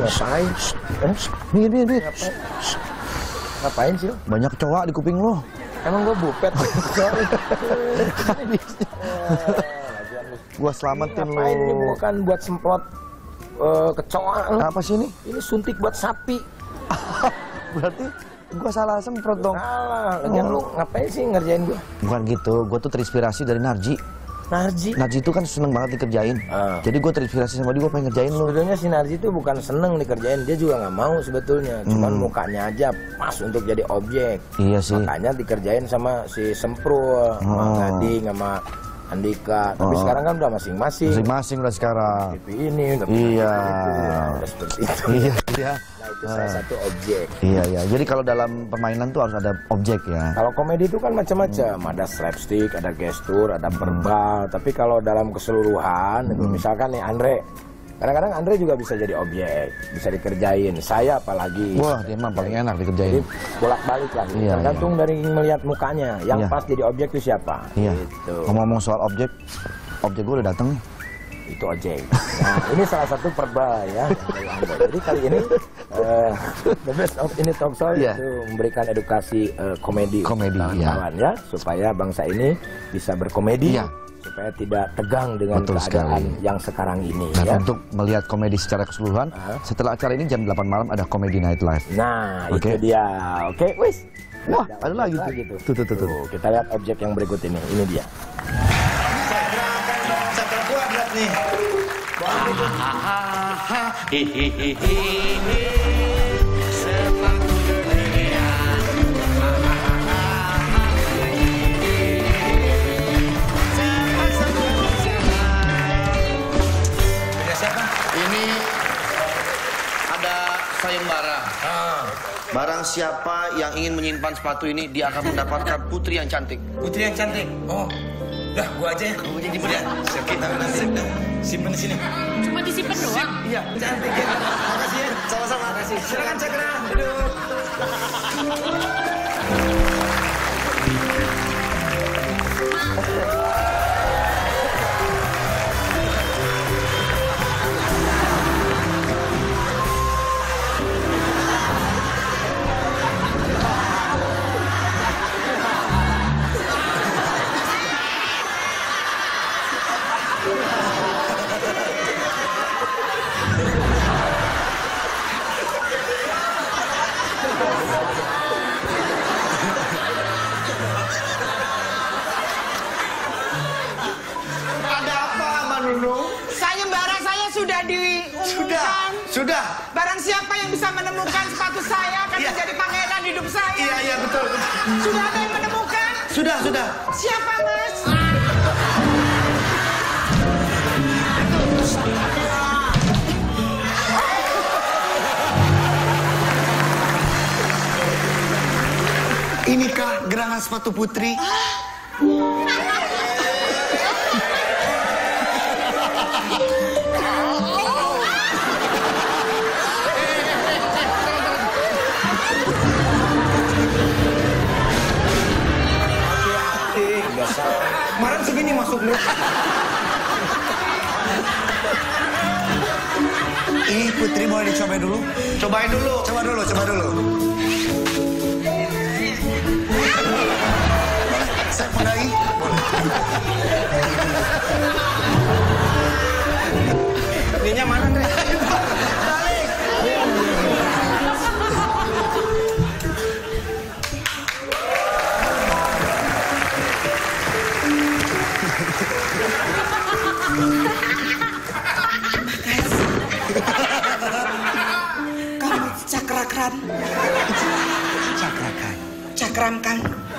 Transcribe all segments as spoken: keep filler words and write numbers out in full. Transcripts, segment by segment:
ngapain? Eh, mir, mir, mir. Ngapain? Ngapain sih? Banyak kecoa di kuping lo. Emang gue bupet? Gua selamatin lo. Ngapain ini bukan buat semprot uh, kecoa? Apa sih ini? Ini suntik buat sapi. Berarti gua salah semprot dong. Salah. Lagian lu ngapain sih ngerjain gua? Bukan gitu, gua tuh terinspirasi dari Narji. Narji? Narji itu kan seneng banget dikerjain. Ah. Jadi gua terinspirasi sama dia, gua pengen ngerjain lo. Sebetulnya si Narji itu bukan seneng dikerjain, dia juga nggak mau sebetulnya. Cuman Hmm. mukanya aja pas untuk jadi objek. Iya sih. Makanya dikerjain sama si Semprul, sama Oh. Gading, sama Andika. Tapi Oh. sekarang kan udah masing-masing. Masing-masing udah sekarang. T V ini, udah Iya. udah seperti itu. Iya, iya. Nah itu salah satu objek. Iya, iya. Jadi kalau dalam permainan tuh harus ada objek ya. Kalau komedi itu kan macam-macam, ada slapstick, ada gestur, ada verbal. Tapi kalau dalam keseluruhan, itu misalkan nih Andre, kadang-kadang Andre juga bisa jadi objek, bisa dikerjain. Saya apalagi. Wah, dia mah paling enak Jadi dikerjain. bolak-balik lah. Gitu. Iya, Tergantung dari melihat mukanya. Yang Iya. pas jadi objek itu siapa? Iya. Gitu. Ngomong-ngomong soal objek, objek gue udah dateng nih. Itu objek. Nah, ini salah satu verbal ya. dari Andre. Jadi kali ini uh, the best of ini talk show Iya. itu memberikan edukasi uh, komedi, Komedi, untuk iya. kawan-kawan ya, supaya bangsa ini bisa berkomedi. Iya. Supaya tidak tegang dengan Betul keadaan sekali. yang sekarang ini. Dan ya. untuk melihat komedi secara keseluruhan, Ah. setelah acara ini jam delapan malam ada Comedy Night Live. Nah, Oke. itu dia. Oke, wis. Wah, ada lagi tuh. tuh. Tuh, tuh, tuh, tuh. Tuh, kita lihat objek yang berikut ini. Ini dia. Cakra kuadrat nih. Ini ada sayembara. Barang siapa yang ingin menyimpan sepatu ini, dia akan mendapatkan putri yang cantik. Putri yang cantik. Oh, dah gua aja ya. Gua jadi ya. Siap kita nanti. Simpen di sini. Cuma disimpan doang. Iya, cantik ya. Makasih ya. Sama-sama. Makasih. Silakan Cakra. Duduk. Ada apa, Manunu? Sayembara saya sudah diumumkan. Sudah. Barang siapa yang bisa menemukan sepatu saya akan Iya. menjadi pangeran hidup saya. Iya, iya, betul. Sudah ada yang menemukan? Sudah, sudah. Siapa, Mas? Inikah gerangan sepatu putri? Kemarin segini masuknya. Ini putri boleh dicoba dulu? Cobain dulu. Coba dulu, coba dulu. Saya pegangi. Ininya mana, Andre? Kamu cakrakan. Cakrakan. Cakramkan.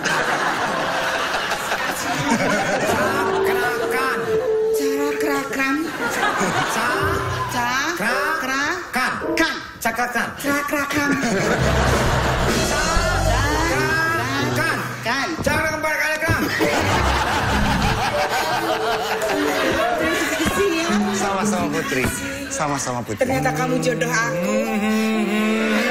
Cakrakan. Cakrakan. Ca. Cakra. Kan. Kan. Cakrakan. Cakrakan. Kan. Kan. Cakra kembali kali kan. Sama-sama putri. Sama-sama putri. Ternyata kamu jodoh aku.